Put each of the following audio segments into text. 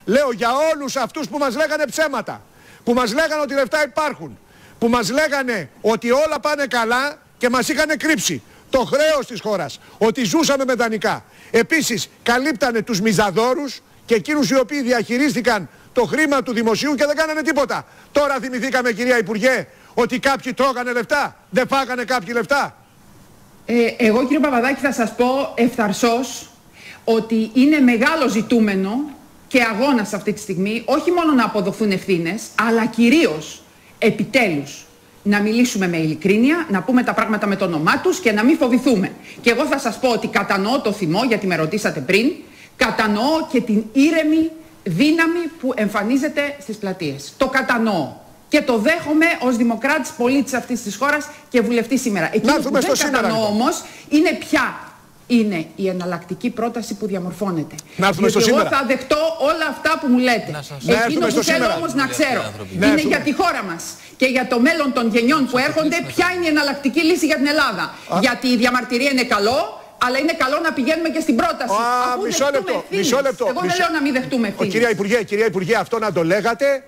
Λέω για όλους αυτούς που μας λέγανε ψέματα, που μας λέγανε ότι λεφτά υπάρχουν, που μας λέγανε ότι όλα πάνε καλά και μας είχαν κρύψει το χρέος της χώρας, ότι ζούσαμε με δανεικά. Επίσης καλύπτανε τους μιζαδόρους και εκείνους οι οποίοι διαχειρίστηκαν το χρήμα του δημοσίου και δεν κάνανε τίποτα. Τώρα θυμηθήκαμε, κυρία Υπουργέ, ότι κάποιοι τρώγανε λεφτά, δεν φάγανε κάποιοι λεφτά. Εγώ, κύριε Παπαδάκη, θα σας πω ευθαρσώς ότι είναι μεγάλο ζητούμενο και αγώνας αυτή τη στιγμή, όχι μόνο να αποδοθούν ευθύνες, αλλά κυρίως επιτέλους να μιλήσουμε με ειλικρίνεια, να πούμε τα πράγματα με το όνομά τους και να μην φοβηθούμε. Και εγώ θα σας πω ότι κατανοώ το θυμό, γιατί με ρωτήσατε πριν, κατανοώ και την ήρεμη δύναμη που εμφανίζεται στις πλατείες. Το κατανοώ και το δέχομαι ως δημοκράτης πολίτης αυτής της χώρας και βουλευτής σήμερα. Εκείνο που δεν κατανοώ όμως είναι ποια είναι η εναλλακτική πρόταση που διαμορφώνεται. Γιατί εγώ θα δεχτώ όλα αυτά που μου λέτε. Εκείνο που θέλω όμως να ξέρω είναι για τη χώρα μας και για το μέλλον των γενιών που έρχονται ποια είναι η εναλλακτική λύση για την Ελλάδα. Γιατί η διαμαρτυρία είναι καλό, αλλά είναι καλό να πηγαίνουμε και στην πρόταση. Μισό λεπτό. Εγώ δεν λέω να μην δεχτούμε ευθύνες. Κυρία Υπουργέ, αυτό να το λέγατε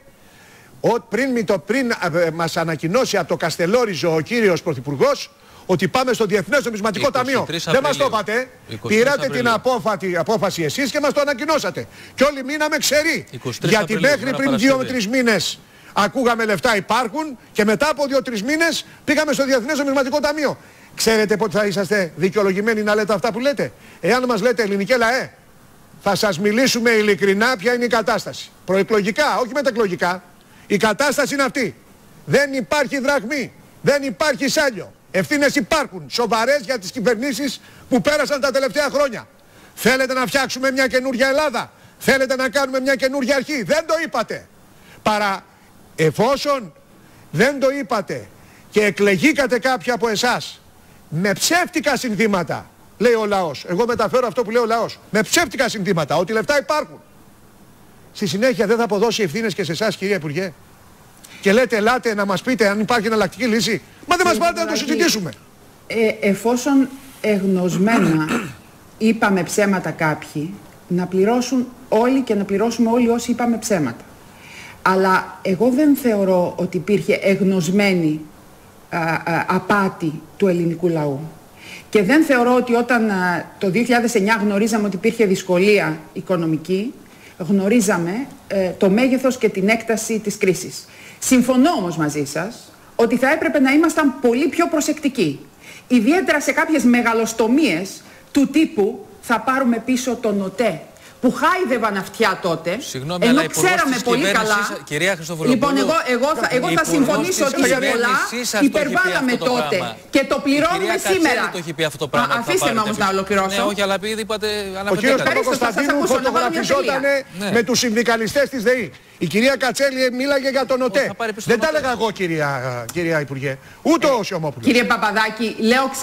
πριν μας ανακοινώσει από το Καστελόριζο ο κύριος Πρωθυπουργός ότι πάμε στο Διεθνές Νομισματικό Ταμείο. Δεν μας το είπατε. Πήρατε την απόφαση εσείς και μας το ανακοινώσατε. Και όλοι μείναμε ξεροί. Γιατί μέχρι πριν 2-3 μήνες ακούγαμε λεφτά υπάρχουν και μετά από 2-3 μήνες πήγαμε στο Διεθνές Νομισματικό Ταμείο. Ξέρετε πότε θα είσαστε δικαιολογημένοι να λέτε αυτά που λέτε? Εάν μας λέτε ελληνικέ λαέ, θα σας μιλήσουμε ειλικρινά ποια είναι η κατάσταση. Προεκλογικά, όχι μεταεκλογικά. Η κατάσταση είναι αυτή. Δεν υπάρχει δραχμή. Δεν υπάρχει σάλιο. Ευθύνες υπάρχουν, σοβαρές, για τις κυβερνήσεις που πέρασαν τα τελευταία χρόνια. Θέλετε να φτιάξουμε μια καινούργια Ελλάδα? Θέλετε να κάνουμε μια καινούργια αρχή? Δεν το είπατε. Παρά εφόσον δεν το είπατε και εκλεγήκατε κάποιοι από εσάς με ψεύτικα συνθήματα, λέει ο λαός, εγώ μεταφέρω αυτό που λέει ο λαός, με ψεύτικα συνθήματα, ότι λεφτά υπάρχουν. Στη συνέχεια δεν θα αποδώσει ευθύνες και σε εσάς, κυρία Υπουργέ? Και λέτε ελάτε να μας πείτε αν υπάρχει εναλλακτική λύση? Μα δεν μας βάλετε να το συζητήσουμε. Εφόσον εγνωσμένα είπαμε ψέματα κάποιοι, να πληρώσουν όλοι και να πληρώσουμε όλοι όσοι είπαμε ψέματα. Αλλά εγώ δεν θεωρώ ότι υπήρχε εγνωσμένη απάτη του ελληνικού λαού. Και δεν θεωρώ ότι όταν το 2009 γνωρίζαμε ότι υπήρχε δυσκολία οικονομική, γνωρίζαμε το μέγεθος και την έκταση της κρίσης. Συμφωνώ όμως μαζί σας ότι θα έπρεπε να ήμασταν πολύ πιο προσεκτικοί. Ιδιαίτερα σε κάποιες μεγαλοστομίες του τύπου θα πάρουμε πίσω τον ΟΤΕ, που χάιδευαν αυτιά τότε, συγγνώμη, ενώ ξέραμε πολύ καλά. Λοιπόν, εγώ θα συμφωνήσω ότι σε πολλά υπερβάλαμε τότε και το πληρώνουμε σήμερα. Αφήστε με όμως να ολοκληρώσω. Ναι, όχι, αλλά επειδή είπατε... Ο κύριος Παπακοσταντίνου φωτογραφιζόταν με τους συνδικαλιστές της ΔΕΗ. Η κυρία Κατσέλη μίλαγε για τον ΟΤΕ. Δεν τα έλεγα εγώ, κυρία Υπουργέ. Ούτε ο Σιωμόπουλος. Κύριε Παπαδάκη,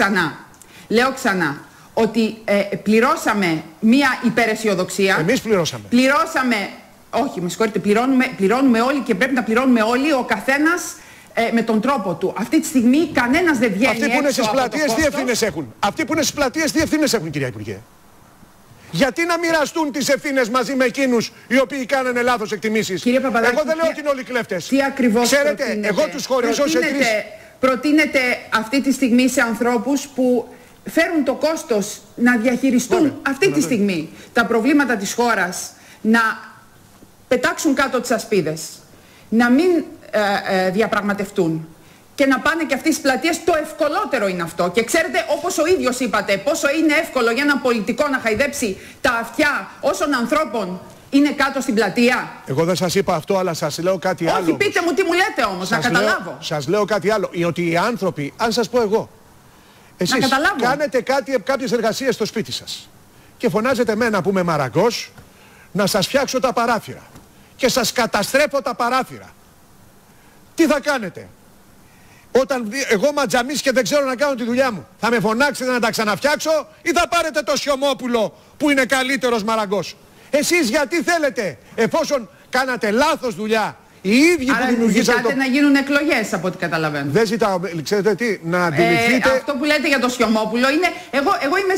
λέω ξανά ότι πληρώσαμε μία υπεραισιοδοξία. Εμείς πληρώσαμε. Όχι, με συγχωρείτε, πληρώνουμε όλοι και πρέπει να πληρώνουμε όλοι, ο καθένας με τον τρόπο του. Αυτή τη στιγμή κανένας δεν βγαίνει Αυτοί που είναι στις πλατείες τι ευθύνες έχουν? Αυτοί που είναι στις πλατείες τι ευθύνες έχουν, κυρία Υπουργέ? Γιατί να μοιραστούν τις ευθύνες μαζί με εκείνους οι οποίοι κάνανε λάθος εκτιμήσεις? Κύριε Παπαδάκη, εγώ δεν λέω ότι είναι όλοι κλέφτες. Τι ακριβώς ξέρετε, προτείνετε? εγώ τους χωρίζω σε τρεις. Προτείνετε αυτή τη στιγμή σε ανθρώπους που φέρουν το κόστος να διαχειριστούν αυτή τη στιγμή τα προβλήματα της χώρας, να πετάξουν κάτω τις ασπίδες, να μην διαπραγματευτούν και να πάνε και αυτές τις πλατείες. Το ευκολότερο είναι αυτό. Και ξέρετε, όπως ο ίδιος είπατε, πόσο είναι εύκολο για έναν πολιτικό να χαϊδέψει τα αυτιά όσων ανθρώπων είναι κάτω στην πλατεία. Εγώ δεν σας είπα αυτό, αλλά σας λέω κάτι άλλο. Όχι, πείτε μου τι μου λέτε όμως, να καταλάβω. Σας λέω κάτι άλλο. Ότι οι άνθρωποι, αν σας πω εγώ, εσείς κάνετε κάποιες εργασίες στο σπίτι σας και φωνάζετε εμένα που είμαι μαραγκός να σας φτιάξω τα παράθυρα και σας καταστρέφω τα παράθυρα. Τι θα κάνετε? Όταν εγώ ματζαμίς και δεν ξέρω να κάνω τη δουλειά μου, θα με φωνάξετε να τα ξαναφτιάξω ή θα πάρετε το Σιωμόπουλο που είναι καλύτερος μαραγκός? Εσείς γιατί θέλετε, εφόσον κάνατε λάθος δουλειά Οι ίδιοι που δημιουργήσαν. Ζητάτε να γίνουν εκλογές από ό,τι καταλαβαίνω. Δεν ζητάω, ξέρετε τι, να αντιληφθείτε. Αυτό που λέτε για το Σιωμόπουλο είναι. Εγώ είμαι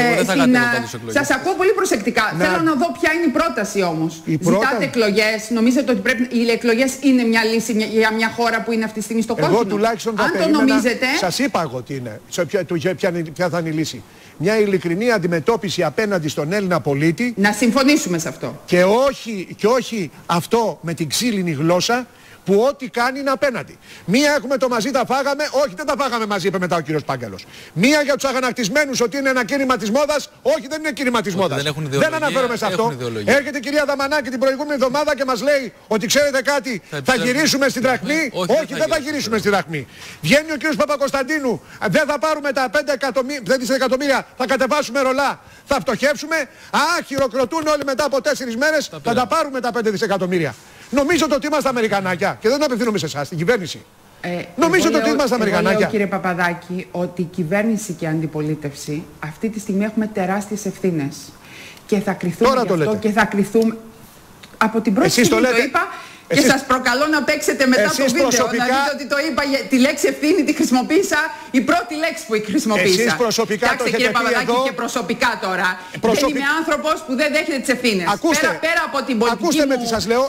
σας ακούω πολύ προσεκτικά. Θέλω να δω ποια είναι η πρόταση όμως. Ζητάτε εκλογές. Νομίζετε ότι οι εκλογές είναι μια λύση για μια χώρα που είναι αυτή τη στιγμή στο κόσμο? Εγώ τουλάχιστον αν το νομίζετε. Σας είπα εγώ τι είναι. Ποια θα είναι η λύση. Μια ειλικρινή αντιμετώπιση απέναντι στον Έλληνα πολίτη. Να συμφωνήσουμε σε αυτό. Και όχι αυτό με την ξύλινη γλώσσα που ό,τι κάνει είναι απέναντι. Μία έχουμε το μαζί τα φάγαμε, όχι δεν τα φάγαμε μαζί, είπε μετά ο κύριος Πάγκαλος. Μία για τους αγανακτισμένους ότι είναι ένα κίνημα της μόδας, όχι δεν είναι κίνημα της μόδας. Δεν αναφέρομαι σε αυτό. Έρχεται η κυρία Δαμανάκη την προηγούμενη εβδομάδα και μας λέει ότι ξέρετε κάτι, θα γυρίσουμε στην δραχμή. Όχι, δεν θα γυρίσουμε στην δραχμή. Βγαίνει ο κύριος Παπακοσταντίνου, δεν θα πάρουμε τα 5 δισεκατομμύρια, θα κατεβάσουμε ρολά, θα φτωχεύσουμε. Χειροκροτούν όλοι μετά από 4 μέρες, θα τα πάρουμε τα 5 δισεκατομμύρια. Νομίζετε ότι είμαστε Αμερικανάκια και δεν το απευθύνομαι σε εσάς, την κυβέρνηση. Νομίζετε ότι είμαστε Αμερικανάκια. Εγώ λέω, κύριε Παπαδάκη, ότι η κυβέρνηση και η αντιπολίτευση αυτή τη στιγμή έχουμε τεράστιες ευθύνες. Και θα κριθούμε γι' αυτό και θα κριθούμε. Από την πρώτη στιγμή το είπα. Και σας προκαλώ να παίξετε μετά το βίντεο, προσωπικά, να δείτε ότι το είπα, τη λέξη ευθύνη τη χρησιμοποίησα, η πρώτη λέξη που χρησιμοποίησα. Εσείς προσωπικά το έχετε, κύριε Παπαδάκη, εδώ... και προσωπικά τώρα. Δεν είμαι άνθρωπος που δεν δέχεται τις ευθύνες. Πέρα από την πολιτική ακούστε με μου τι σας λέω,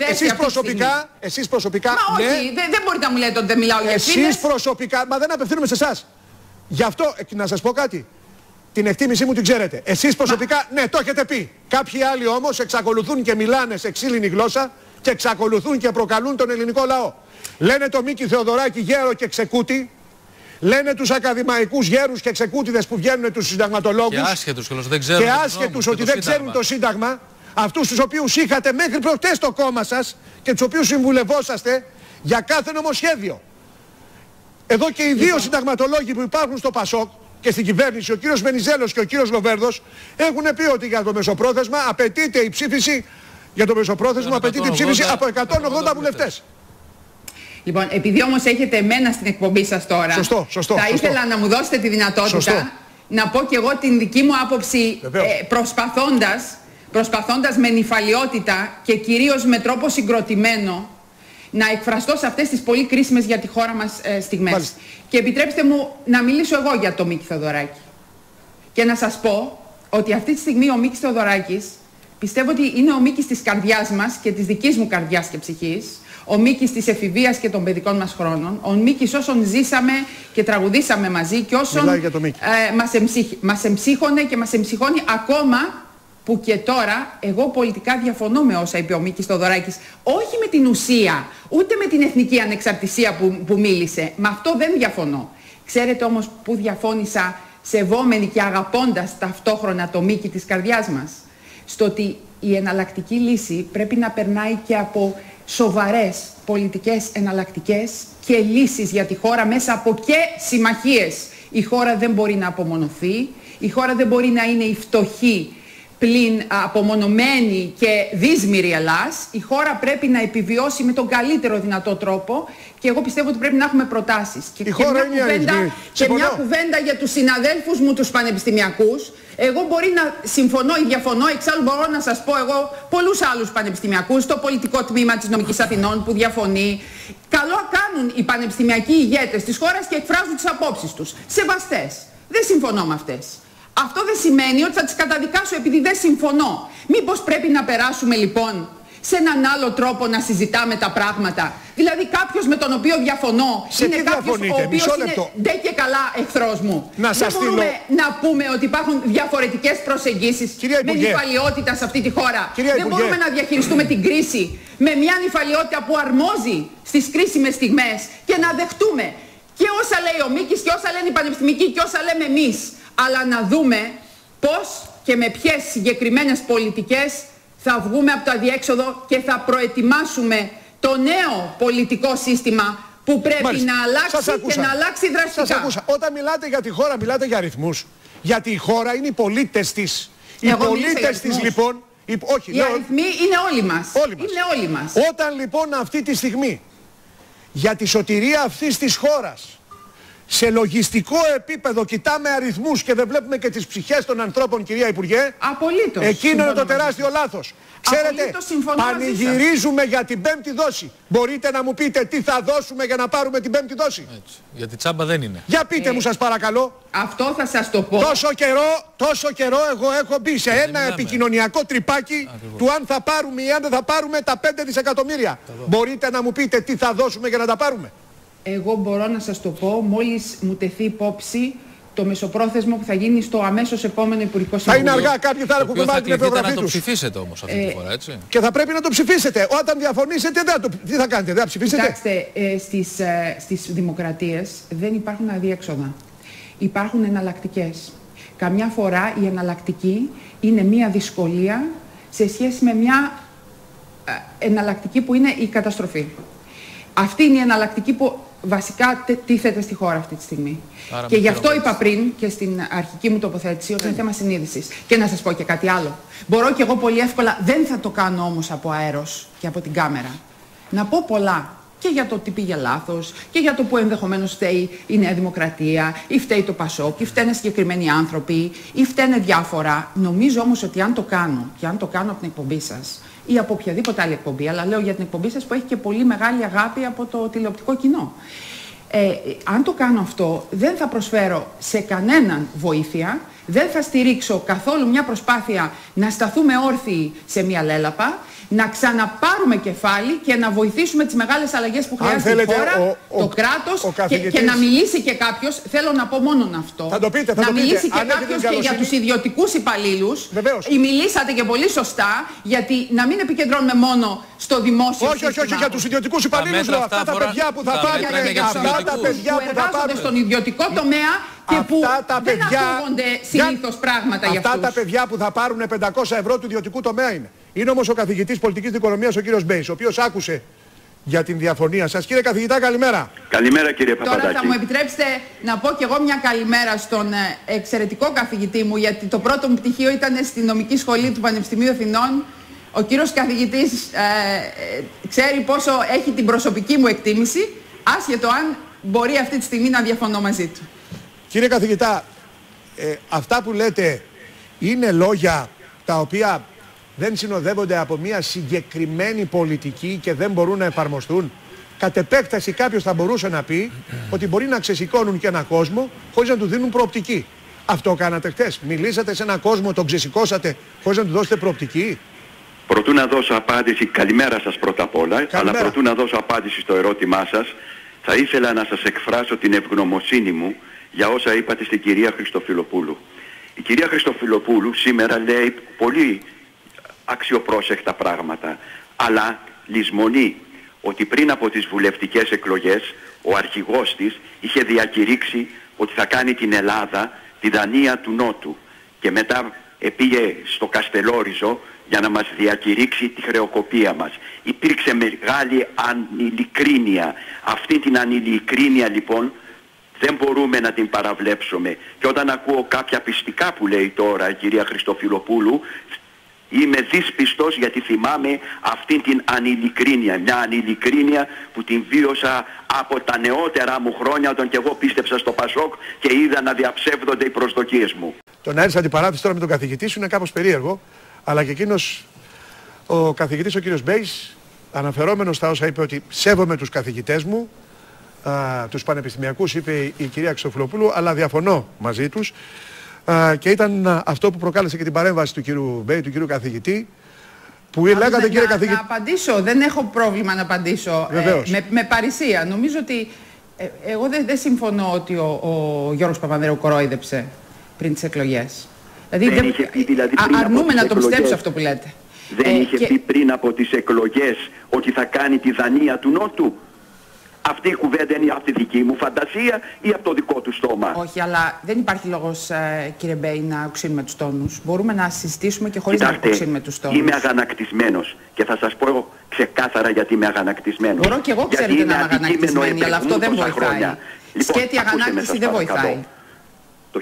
εσείς προσωπικά... Μα όχι, δεν μπορείτε να μου λέτε ότι δεν μιλάω για ευθύνες. Εσείς προσωπικά, μα δεν απευθύνομαι σε εσάς. Γι' αυτό, να σας πω κάτι. Την εκτίμησή μου την ξέρετε. Εσείς προσωπικά, ναι, το έχετε πει. Κάποιοι άλλοι όμως εξακολουθούν και μιλάνε σε ξύλινη γλώσσα και εξακολουθούν και προκαλούν τον ελληνικό λαό. Λένε το Μίκη Θεοδωράκη γέρο και ξεκούτη. Λένε τους ακαδημαϊκούς γέρους και ξεκούτιδες που βγαίνουν τους συνταγματολόγους. Και άσχετους, ότι δεν ξέρουν το Σύνταγμα. Αυτούς τους οποίους είχατε μέχρι προχτές το κόμμα σας και τους οποίους συμβουλευόσαστε για κάθε νομοσχέδιο. Εδώ και οι δύο συνταγματολόγοι που υπάρχουν στο ΠΑΣΟΚ και στην κυβέρνηση, ο κύριος Βενιζέλος και ο κύριος Λοβέρδος, έχουν πει ότι για το μεσοπρόθεσμα απαιτείται η ψήφιση. Για το μεσοπρόθεσμο απαιτείται η ψήφιση από 180 βουλευτές. Λοιπόν, επειδή όμως έχετε εμένα στην εκπομπή σας τώρα, θα ήθελα να μου δώσετε τη δυνατότητα να πω και εγώ την δική μου άποψη, προσπαθώντας με νηφαλιότητα και κυρίως με τρόπο συγκροτημένο να εκφραστώ σε αυτές τις πολύ κρίσιμες για τη χώρα μας στιγμές. Μάλιστα. Και επιτρέψτε μου να μιλήσω εγώ για το Μίκη Θεοδωράκη. Και να σας πω ότι αυτή τη στιγμή ο Μίκης Θεοδωράκης πιστεύω ότι είναι ο Μίκης της καρδιάς μας και της δικής μου καρδιάς και ψυχής, ο Μίκης της εφηβείας και των παιδικών μας χρόνων, ο Μίκης όσων ζήσαμε και τραγουδήσαμε μαζί και όσων μας εμψύχωνε και μας εμψυχώνει ακόμα που και τώρα εγώ πολιτικά διαφωνώ με όσα είπε ο Μίκης Θεοδωράκης. Όχι με την ουσία, ούτε με την εθνική ανεξαρτησία που μίλησε. Με αυτό δεν διαφωνώ. Ξέρετε όμως που διαφώνησα σεβόμενοι και αγαπώντας ταυτόχρονα το Μίκη της καρδιάς μας? Στο ότι η εναλλακτική λύση πρέπει να περνάει και από σοβαρές πολιτικές εναλλακτικές και λύσεις για τη χώρα μέσα από και συμμαχίες. Η χώρα δεν μπορεί να απομονωθεί, η χώρα δεν μπορεί να είναι η φτωχή πλην απομονωμένη και δύσμηρη Ελλάς. Η χώρα πρέπει να επιβιώσει με τον καλύτερο δυνατό τρόπο και εγώ πιστεύω ότι πρέπει να έχουμε προτάσεις. Και μια κουβέντα για τους συναδέλφους μου τους πανεπιστημιακούς. Εγώ μπορεί να συμφωνώ ή διαφωνώ, εξάλλου μπορώ να σας πω εγώ πολλούς άλλους πανεπιστημιακούς, το πολιτικό τμήμα της Νομικής Αθηνών που διαφωνεί. Καλό κάνουν οι πανεπιστημιακοί ηγέτες της χώρας και εκφράζουν τις απόψεις τους. Σεβαστές. Δεν συμφωνώ με αυτές. Αυτό δεν σημαίνει ότι θα τις καταδικάσω επειδή δεν συμφωνώ. Μήπως πρέπει να περάσουμε λοιπόν σε έναν άλλο τρόπο να συζητάμε τα πράγματα? Δηλαδή κάποιος με τον οποίο διαφωνώ είναι κάποιος ο οποίος είναι ντε και καλά εχθρός μου. Δεν μπορούμε να πούμε ότι υπάρχουν διαφορετικές προσεγγίσεις με νηφαλιότητα σε αυτή τη χώρα. Δεν μπορούμε να διαχειριστούμε την κρίση με μια νηφαλιότητα που αρμόζει στις κρίσιμες στιγμές και να δεχτούμε και όσα λέει ο Μίκης και όσα λένε οι πανεπιστημικοί και όσα λέμε εμείς. Αλλά να δούμε πώς και με ποιες συγκεκριμένες πολιτικές θα βγούμε από το αδιέξοδο και θα προετοιμάσουμε το νέο πολιτικό σύστημα που πρέπει να αλλάξει και να αλλάξει δραστικά. Σας ακούσα. Όταν μιλάτε για τη χώρα, μιλάτε για αριθμούς. Γιατί η χώρα είναι οι πολίτες της. Οι πολίτες της λοιπόν... Όχι, οι αριθμοί είναι όλοι μας. Είναι όλοι μας. Όταν λοιπόν αυτή τη στιγμή για τη σωτηρία αυτής της χώρας σε λογιστικό επίπεδο κοιτάμε αριθμούς και δεν βλέπουμε και τις ψυχές των ανθρώπων, κυρία Υπουργέ. Απολύτως. Εκείνο είναι το τεράστιο λάθος. Ξέρετε, πανηγυρίζουμε για την 5η δόση. Μπορείτε να μου πείτε τι θα δώσουμε για να πάρουμε την 5η δόση? Έτσι. Γιατί τσάμπα δεν είναι. Για πείτε μου σας παρακαλώ. Αυτό θα σας το πω. Τόσο καιρό εγώ έχω μπει σε ένα επικοινωνιακό τρυπάκι του αν θα πάρουμε ή αν δεν θα πάρουμε τα 5 δισεκατομμύρια. Μπορείτε να μου πείτε τι θα δώσουμε για να τα πάρουμε? Εγώ μπορώ να σας το πω μόλις μου τεθεί υπόψη το μεσοπρόθεσμο που θα γίνει στο αμέσως επόμενο Υπουργικό Συμβούλιο. Θα είναι αργά, κάποιοι θα έχουν βάλει την υπογραφή τους. Να το ψηφίσετε όμως αυτή τη φορά, έτσι. Και θα πρέπει να το ψηφίσετε. Όταν διαφωνήσετε, τι θα κάνετε, δεν θα ψηφίσετε? Κοιτάξτε, στις δημοκρατίες δεν υπάρχουν αδιέξοδα. Υπάρχουν εναλλακτικές. Καμιά φορά η εναλλακτική είναι μια δυσκολία σε σχέση με μια εναλλακτική που είναι η καταστροφή. Αυτή είναι η εναλλακτική που βασικά τίθεται στη χώρα αυτή τη στιγμή. Άρα και γι' αυτό είπα πριν και στην αρχική μου τοποθέτηση ότι είναι θέμα συνείδησης. Και να σας πω και κάτι άλλο. Μπορώ και εγώ πολύ εύκολα, δεν θα το κάνω όμως από αέρος και από την κάμερα, να πω πολλά και για το τι πήγε λάθος και για το που ενδεχομένως φταίει η Νέα Δημοκρατία ή φταίει το Πασόκ ή φταίνε συγκεκριμένοι άνθρωποι ή φταίνε διάφορα. Νομίζω όμως ότι αν το κάνω και αν το κάνω από την εκπομπή σας ή από οποιαδήποτε άλλη εκπομπή, αλλά λέω για την εκπομπή σας που έχει και πολύ μεγάλη αγάπη από το τηλεοπτικό κοινό. Αν το κάνω αυτό, δεν θα προσφέρω σε κανέναν βοήθεια, δεν θα στηρίξω καθόλου μια προσπάθεια να σταθούμε όρθιοι σε μια λέλαπα, να ξαναπάρουμε κεφάλι και να βοηθήσουμε τις μεγάλες αλλαγές που χρειάζεται η χώρα, το κράτος και να μιλήσει και κάποιος, θέλω να πω μόνον αυτό, θα το πείτε, να μιλήσει και κάποιος και για τους ιδιωτικούς υπαλλήλους. Μιλήσατε και πολύ σωστά, γιατί να μην επικεντρώνουμε μόνο στο δημόσιο σύστημα. Όχι, για τους ιδιωτικούς υπαλλήλους λέω, αυτά τα παιδιά που θα πάρουν, αυτά τα παιδιά που εργάζονται στον ιδιωτικό τομέα και που δεν ακούγονται συνήθως πράγματα για αυτούς. Αυτά τα παιδιά που θα πάρουν 500 ευρώ του ιδιωτικού τομέα είναι. Είναι όμως ο καθηγητής πολιτικής δικονομίας, ο κύριος Μπέης, ο οποίος άκουσε για την διαφωνία σας. Κύριε καθηγητά, καλημέρα. Καλημέρα κύριε Παπαδάκη. Τώρα θα μου επιτρέψετε να πω κι εγώ μια καλημέρα στον εξαιρετικό καθηγητή μου, γιατί το πρώτο μου πτυχίο ήταν στη νομική σχολή του Πανεπιστημίου Αθηνών. Ο κύριος καθηγητής ξέρει πόσο έχει την προσωπική μου εκτίμηση, άσχετο αν μπορεί αυτή τη στιγμή να διαφωνώ μαζί του. Κύριε καθηγητά, αυτά που λέτε είναι λόγια τα οποία δεν συνοδεύονται από μια συγκεκριμένη πολιτική και δεν μπορούν να εφαρμοστούν? Κατ' επέκταση κάποιος θα μπορούσε να πει ότι μπορεί να ξεσηκώνουν και έναν κόσμο χωρίς να του δίνουν προοπτική. Αυτό κάνατε χτες? Μιλήσατε σε έναν κόσμο, τον ξεσηκώσατε χωρίς να του δώσετε προοπτική? Προτού να δώσω απάντηση, καλημέρα σας πρώτα απ' όλα, αλλά προτού να δώσω απάντηση στο ερώτημά σας, θα ήθελα να σας εκφράσω την ευγνωμοσύνη μου για όσα είπατε στην κυρία Χριστοφιλοπούλου. Η κυρία Χριστοφιλοπούλου σήμερα λέει πολύ αξιοπρόσεκτα πράγματα, αλλά λησμονεί ότι πριν από τις βουλευτικές εκλογές ο αρχηγός της είχε διακηρύξει ότι θα κάνει την Ελλάδα τη Δανία του Νότου και μετά πήγε στο Καστελόριζο για να μας διακηρύξει τη χρεοκοπία μας. Υπήρξε μεγάλη ανηλικρίνεια. Αυτή την ανηλικρίνεια λοιπόν δεν μπορούμε να την παραβλέψουμε. Και όταν ακούω κάποια πιστικά που λέει τώρα η κυρία Χριστοφιλοπούλου, είμαι δυσπιστός γιατί θυμάμαι αυτή την ανηλικρίνεια. Μια ανηλικρίνεια που την βίωσα από τα νεότερα μου χρόνια όταν και εγώ πίστεψα στο Πασόκ και είδα να διαψεύδονται οι προσδοκίες μου. Το να έρθεις αντιπαράθεση τώρα με τον καθηγητή σου είναι κάπως περίεργο, αλλά και εκείνος ο καθηγητής, ο κύριος Μπέης, αναφερόμενος στα όσα είπε ότι σέβομαι τους καθηγητές μου, τους πανεπιστημιακούς, είπε η κυρία Χριστοφιλοπούλου, αλλά διαφωνώ μαζί τους. Και ήταν αυτό που προκάλεσε και την παρέμβαση του κύριου Μπέη, του κύριου καθηγητή, που λέγατε κύριε καθηγητή... Να απαντήσω, δεν έχω πρόβλημα να απαντήσω με παρησία. Νομίζω ότι εγώ δεν συμφωνώ ότι ο Γιώργος Παπανδρέου κορόιδεψε πριν τις εκλογές. Δηλαδή, αρνούμε να το πιστέψω αυτό που λέτε. Δεν είχε πει πριν από τις εκλογές ότι θα κάνει τη Δανία του Νότου? Αυτή η κουβέντα είναι από τη δική μου φαντασία ή από το δικό του στόμα? Όχι, αλλά δεν υπάρχει λόγος, κύριε Μπέη, να οξύνουμε τους τόνους. Μπορούμε να συζητήσουμε και χωρίς να οξύνουμε τους τόνους. Είμαι αγανακτισμένος και θα σας πω ξεκάθαρα γιατί είμαι αγανακτισμένος. Μπορώ και εγώ, ξέρετε, να είμαι αγανακτισμένη, αλλά αυτό δεν βοηθάει. Σκέτη αγανάκτηση δεν βοηθάει. Το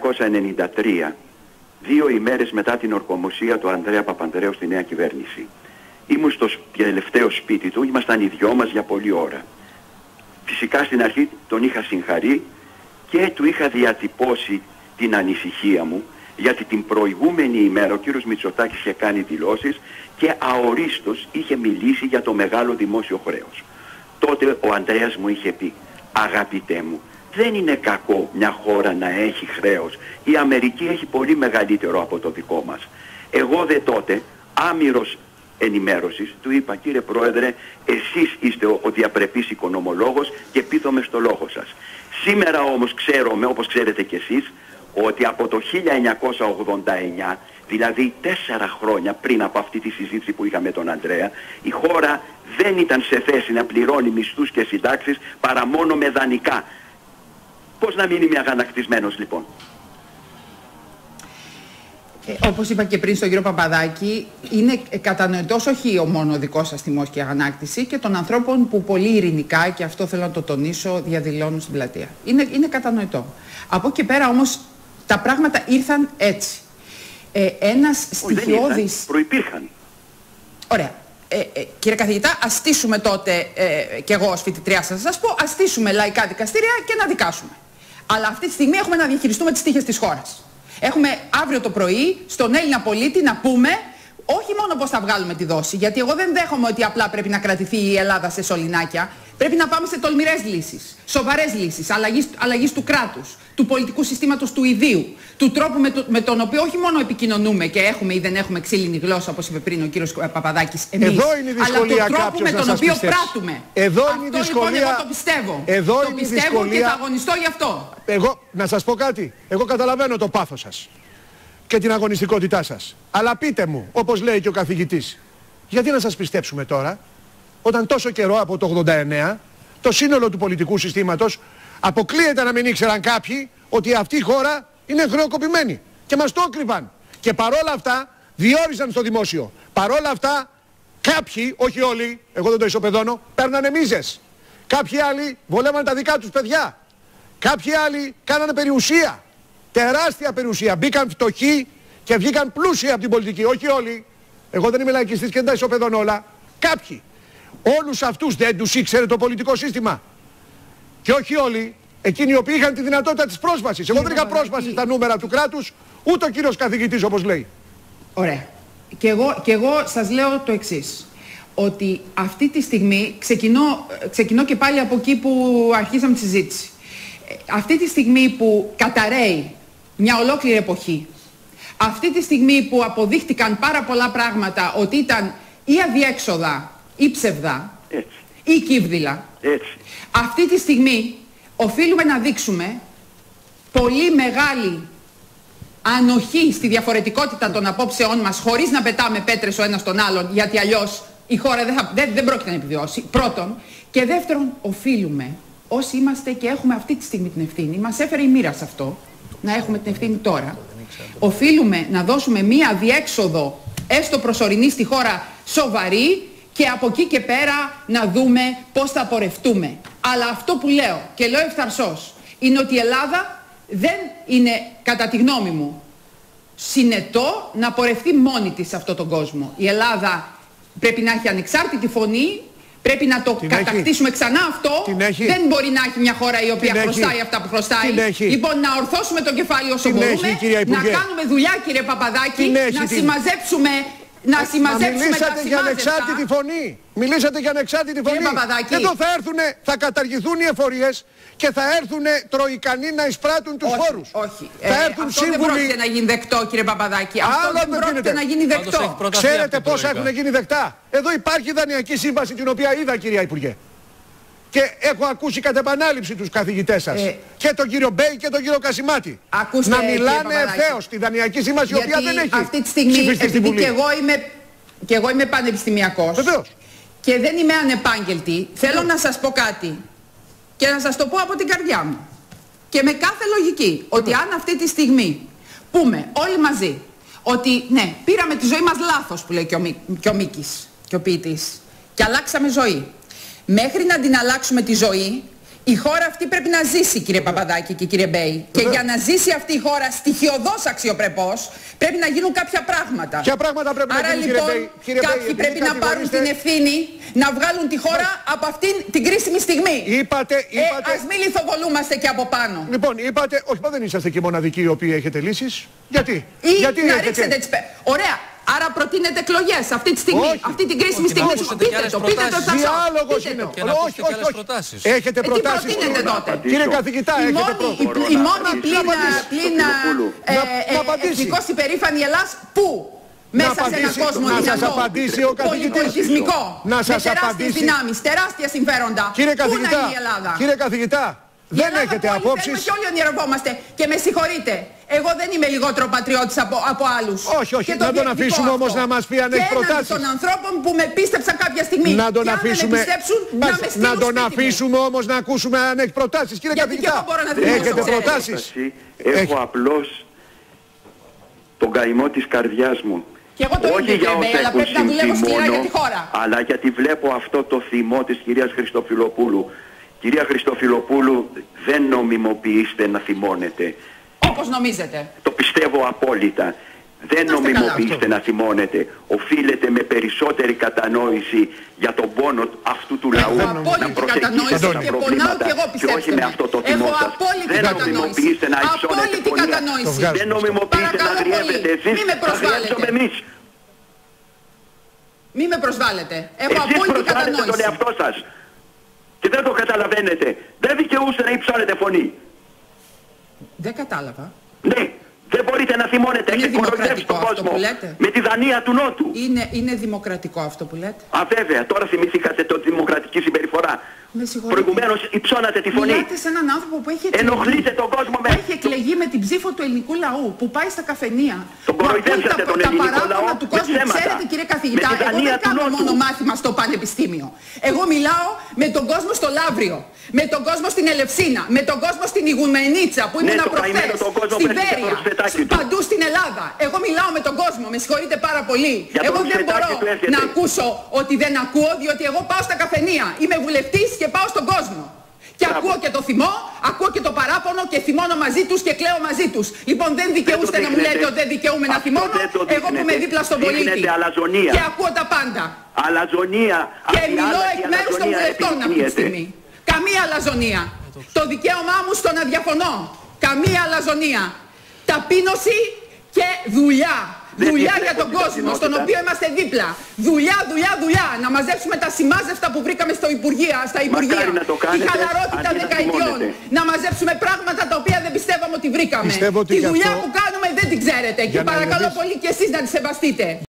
1993, 2 ημέρες μετά την ορκομοσία του Ανδρέα Παπανδρέου στη νέα κυβέρνηση, ήμουν στο τελευταίο σπίτι του, ήμασταν οι δυο μας για πολλή ώρα. Φυσικά στην αρχή τον είχα συγχαρεί και του είχα διατυπώσει την ανησυχία μου, γιατί την προηγούμενη ημέρα ο κύριος Μητσοτάκης είχε κάνει δηλώσεις και αορίστος είχε μιλήσει για το μεγάλο δημόσιο χρέος. Τότε ο Ανδρέας μου είχε πει, αγαπητέ μου, δεν είναι κακό μια χώρα να έχει χρέος. Η Αμερική έχει πολύ μεγαλύτερο από το δικό μας. Εγώ δε τότε, άμυρος ενημέρωσης, του είπα, κύριε Πρόεδρε, εσείς είστε ο διαπρεπής οικονομολόγος και πείθομαι στο λόγο σας. Σήμερα όμως ξέρουμε, όπως ξέρετε κι εσείς, ότι από το 1989, δηλαδή 4 χρόνια πριν από αυτή τη συζήτηση που είχαμε με τον Ανδρέα, η χώρα δεν ήταν σε θέση να πληρώνει μισθούς και συντάξεις παρά μόνο με δανεικά. Πώς να μην είμαι αγανακτισμένος λοιπόν? Όπως είπα και πριν στον κύριο Παπαδάκη, είναι κατανοητός όχι ο μόνο δικός σας θυμός και αγανάκτηση και των ανθρώπων που πολύ ειρηνικά, και αυτό θέλω να το τονίσω, διαδηλώνουν στην πλατεία. Είναι κατανοητό. Από εκεί πέρα όμως τα πράγματα ήρθαν έτσι. Ένας στοιχειώδης... Προϋπήρχαν. Ωραία. Κύριε καθηγητά, ας στήσουμε τότε, και εγώ ως φοιτητριά σας πω, ας στήσουμε λαϊκά δικαστήρια και να δικάσουμε. Αλλά αυτή τη στιγμή έχουμε να διαχειριστούμε τις τύχες της χώρας. Έχουμε αύριο το πρωί στον Έλληνα πολίτη να πούμε όχι μόνο πώς θα βγάλουμε τη δόση, γιατί εγώ δεν δέχομαι ότι απλά πρέπει να κρατηθεί η Ελλάδα σε σωληνάκια. Πρέπει να πάμε σε τολμηρές λύσεις, σοβαρές λύσεις, αλλαγής του κράτους, του πολιτικού συστήματος του ιδίου, του τρόπου με τον οποίο όχι μόνο επικοινωνούμε και έχουμε ή δεν έχουμε ξύλινη γλώσσα, όπως είπε πριν ο κύριος Παπαδάκης, εμείς, εδώ είναι η δυσκολία, αλλά τον τρόπο με τον οποίο πράττουμε. Εδώ αυτό είναι η δυσκολία. Λοιπόν εγώ το πιστεύω. Εδώ το είναι πιστεύω δυσκολία. Και θα αγωνιστώ γι' αυτό. Εγώ, να σας πω κάτι, εγώ καταλαβαίνω το πάθος σας και την αγωνιστικότητά σας. Αλλά πείτε μου, όπως λέει και ο καθηγητής, γιατί να σας πιστέψουμε τώρα, όταν τόσο καιρό από το 89 το σύνολο του πολιτικού συστήματος αποκλείεται να μην ήξεραν κάποιοι ότι αυτή η χώρα είναι χρεοκοπημένη και μας το έκρυβαν. Και παρόλα αυτά διόριζαν στο δημόσιο. Παρόλα αυτά κάποιοι, όχι όλοι, εγώ δεν το ισοπεδώνω, παίρνανε μίζες. Κάποιοι άλλοι βολεύαν τα δικά τους παιδιά. Κάποιοι άλλοι κάνανε περιουσία. Τεράστια περιουσία. Μπήκαν φτωχοί και βγήκαν πλούσιοι από την πολιτική. Όχι όλοι. Εγώ δεν είμαι λαϊκιστής και δεν τα ισοπεδώνω όλα. Κάποιοι. Όλους αυτούς δεν τους ήξερε το πολιτικό σύστημα. Και όχι όλοι. Εκείνοι οι οποίοι είχαν τη δυνατότητα της πρόσβασης. Εγώ δεν είχα πρόσβαση στα νούμερα του κράτους, ούτε ο κύριος καθηγητής όπως λέει. Ωραία. Και εγώ σας λέω το εξής. Ότι αυτή τη στιγμή, ξεκινώ και πάλι από εκεί που αρχίσαμε τη συζήτηση. Αυτή τη στιγμή που καταρρέει μια ολόκληρη εποχή, αυτή τη στιγμή που αποδείχτηκαν πάρα πολλά πράγματα ότι ήταν ή αδιέξοδα ή ψευδά ή κύβδηλα, αυτή τη στιγμή οφείλουμε να δείξουμε πολύ μεγάλη ανοχή στη διαφορετικότητα των απόψεών μας, χωρίς να πετάμε πέτρες ο ένας τον άλλον, γιατί αλλιώς η χώρα δεν πρόκειται να επιβιώσει, πρώτον. Και δεύτερον, οφείλουμε, όσοι είμαστε και έχουμε αυτή τη στιγμή την ευθύνη, μας έφερε η μοίρα σε αυτό, να έχουμε την ευθύνη τώρα, οφείλουμε να δώσουμε μία διέξοδο, έστω προσωρινή στη χώρα, σοβαρή, και από εκεί και πέρα να δούμε πώς θα πορευτούμε. Αλλά αυτό που λέω, και λέω ευθαρσώς, είναι ότι η Ελλάδα δεν είναι, κατά τη γνώμη μου, συνετό να πορευτεί μόνη της σε αυτόν τον κόσμο. Η Ελλάδα πρέπει να έχει ανεξάρτητη φωνή, πρέπει να το κατακτήσουμε ξανά αυτό. Δεν μπορεί να έχει μια χώρα η οποία χρωστάει αυτά που χρωστάει. Λοιπόν, να ορθώσουμε το κεφάλι όσο μπορούμε, να κάνουμε δουλειά, κύριε Παπαδάκη, να συμμαζέψουμε... Μιλήσατε για ανεξάρτητη φωνή. Μιλήσατε για ανεξάρτητη φωνή. Εδώ θα έρθουνε, θα καταργηθούν οι εφορίες και θα έρθουνε τροϊκανοί να εισπράττουν τους φόρους. Όχι. Θα έρθουν αυτό σύμβουλοι. δεν πρόκειται να γίνει δεκτό, κύριε Παπαδάκη. Αυτό δεν πρόκειται να γίνει δεκτό. Ξέρετε πόσα έχουν γίνει δεκτά? Εδώ υπάρχει δανειακή σύμβαση την οποία είδα, κυρία Υπουργέ. Και έχω ακούσει κατ' επανάληψη τους καθηγητές σας. Και τον κύριο Μπέι και τον κύριο Κασιμάτη. Να μιλάνε ευθέως στη δανειακή σύμβαση, η οποία δεν έχει αυτή τη στιγμή, επειδή και εγώ είμαι πανεπιστημιακός. Βεβαίως. Και δεν είμαι ανεπάγγελτη, θέλω να σας πω κάτι. Και να σας το πω από την καρδιά μου. Και με κάθε λογική. Ότι αν αυτή τη στιγμή πούμε όλοι μαζί ότι ναι, πήραμε τη ζωή μας λάθος, που λέει και ο Μίκης και ο ποιητής, και αλλάξαμε ζωή. Μέχρι να την αλλάξουμε τη ζωή, η χώρα αυτή πρέπει να ζήσει, κύριε Παπαδάκη και κύριε Μπέι. Και για να ζήσει αυτή η χώρα στοιχειωδώς αξιοπρεπώς, πρέπει να γίνουν κάποια πράγματα. Ποια πράγματα πρέπει να γίνουν, κύριε Μπέι? Άρα λοιπόν, κάποιοι πρέπει να πάρουν την ευθύνη να βγάλουν τη χώρα από αυτήν την κρίσιμη στιγμή. Είπατε... Ας μην λιθοβολούμαστε και από πάνω. Λοιπόν, είπατε, όχι, δεν είσαστε και οι μοναδικοί οι οποίοι έχετε λύσεις. Γιατί? Ή Γιατί να έχετε... ρίξετε τις... Ωραία. Άρα προτείνετε εκλογές αυτή τη στιγμή, αυτή την κρίσιμη στιγμή. Πείτε το, διάλογος είναι. Όχι. Έχετε προτάσεις. Τι προτείνετε τότε? Κύριε καθηγητά, έχετε προτάσεις. Η μόνη πλήν εθνικός υπερήφανη Ελλάς που? Μέσα σε έναν κόσμο να σας απαντήσει ο καθηγητής. Πολυπολιτισμικό, να σας με τεράστιες απαντήσει. δυνάμεις, τεράστια συμφέροντα. Πού να είναι η Ελλάδα? Κύριε καθηγητά, δεν έχετε απόψεις. Και όλοι ονειρευόμαστε. Και με συγχωρείτε, εγώ δεν είμαι λιγότερο πατριώτης από άλλους. Όχι, να τον αφήσουμε όμως να μας πει αν έχει προτάσεις. Και των ανθρώπων που με πίστεψαν κάποια στιγμή. Να τον αφήσουμε, να τον αφήσουμε όμως να ακούσουμε αν έχει προτάσεις. Κύριε καθηγητά, έχετε προτάσεις? Έχω απλώς τον καημό της καρδιάς μου. Όχι για όσα έχουν συμβεί μόνο, αλλά γιατί βλέπω αυτό το θυμό της κυρίας Χριστοφιλοπούλου. Κυρία Χριστοφιλοπούλου, δεν νομιμοποιήστε να θυμώνετε. Όπως νομίζετε. Το πιστεύω απόλυτα. Δεν νομιμοποιήστε να θυμώνετε. Οφείλετε με περισσότερη κατανόηση για τον πόνο αυτού του λαού να προσεγγίσετε τα προβλήματα και όχι με αυτό το θυμό σας. Δεν νομιμοποιήστε να υψώνετε φωνή. Δεν νομιμοποιήστε να γριεύετε εσείς, να γριεύσουμε εμείς. Μη με προσβάλλετε. Έχω εσείς απόλυτη προσβάλλετε κατανόηση. τον εαυτό σας. Και δεν το καταλαβαίνετε. Δεν δικαιούστε να υψώνετε φωνή. Δεν κατάλαβα. Ναι. Δεν μπορείτε να θυμώνετε, έχετε κοροϊδεύσει τον κόσμο με τη Δανία του Νότου. Είναι δημοκρατικό αυτό που λέτε? Βέβαια, τώρα θυμηθήκατε το δημοκρατική συμπεριφορά. Προηγουμένως υψώνατε τη φωνή. Μιλάτε σε έναν άνθρωπο που έχει εκλεγεί. Ενοχλείτε τον κόσμο με... Έχει εκλεγεί με την ψήφο του ελληνικού λαού, που πάει στα καφενεία. Τον κοροϊδεύσατε τον ελληνικό λαό του κόσμου. Ξέρετε κύριε καθηγητά, εγώ δεν κάνω μόνο μάθημα στο πανεπιστήμιο. Εγώ μιλάω με τον κόσμο στο Λαύριο, με τον κόσμο στην Ελευσίνα, με τον κόσμο στην Ιγουμενίτσα που ήμουν προχθές, στην Βέρεια, παντού στην Ελλάδα. Εγώ μιλάω με τον κόσμο, με συγχωρείτε πάρα πολύ. Εγώ δεν μπορώ να ακούσω ότι δεν ακούω, διότι εγώ πάω στα καφενεία. Είμαι βουλευτής και πάω στον κόσμο. Και ακούω και το θυμό, ακούω και το παράπονο και θυμώνω μαζί τους και κλαίω μαζί τους. Λοιπόν, δεν δικαιούστε να μου λέτε ότι δεν δικαιούμαι να θυμώνω, εγώ που είμαι δίπλα στον πολίτη. Και ακούω τα πάντα. Αλαζονία. Και μιλώ εκ μέρους των βουλευτών αυτή τη στιγμή. Καμία αλαζονία. Το δικαίωμά μου στο να διαφωνώ. Καμία αλαζονία. Ταπείνωση και δουλειά. Δουλειά για τον κόσμο, στον οποίο είμαστε δίπλα. Δουλειά. Να μαζέψουμε τα σημάζευτα που βρήκαμε στα Υπουργεία. Τη χαλαρότητα δεκαετιών. Να μαζέψουμε πράγματα τα οποία δεν πιστεύαμε ότι βρήκαμε. Τη δουλειά που κάνουμε δεν την ξέρετε. Και παρακαλώ πολύ και εσείς να τη σεβαστείτε.